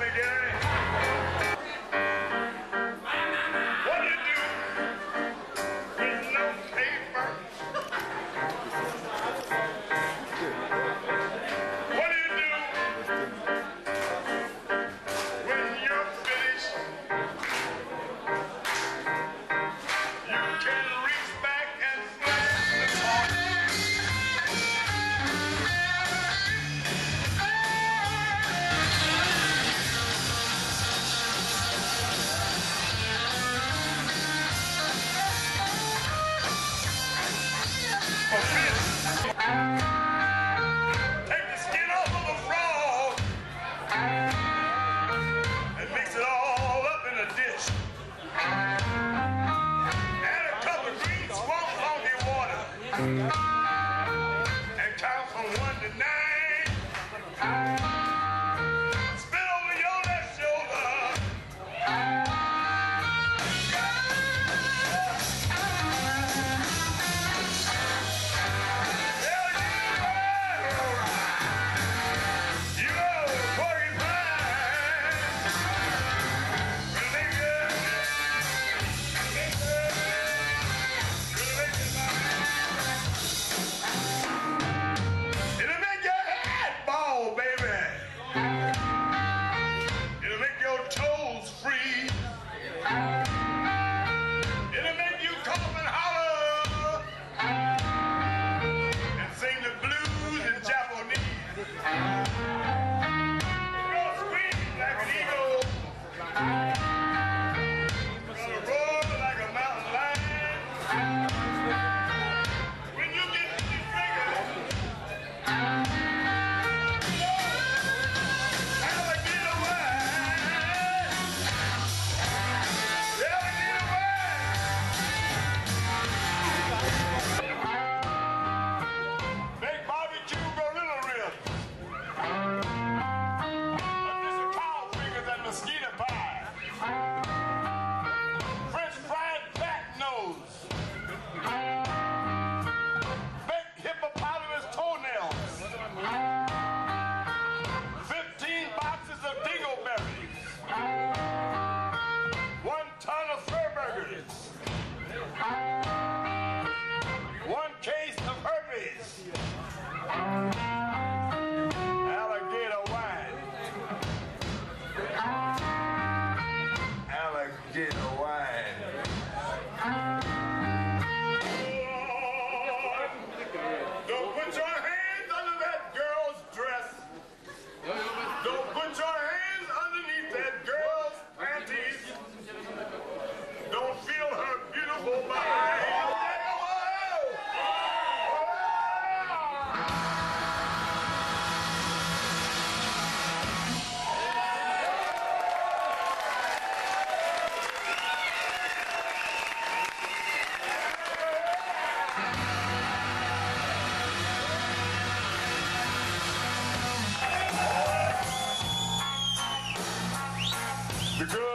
me, Gary. What do you do with no paper? What do you do when you're finished? You can reach back and flash the torch. Take the skin off of a frog and mix it all up in a dish. Add a cup of green swamp funky water and count from 1 to 9. Spit over your left shoulder. It'll make you cough and holler and sing the blues in Japanese. You'll scream like an eagle. You'll roar like a mountain lion. When you get to the figure, alligator wine. Make barbecue gorilla ribs. A dish of cow fingers and mosquito pie. French fried bat nose. Baked hippopotamus toenails. 15 boxes of dingleberries. 1 ton of fur burgers. 1 case of herpes. Alligator wine. Alligator wine. Don't put your hands under that girl's dress. Don't put your hands underneath that girl's panties. Don't feel her beautiful body. The girl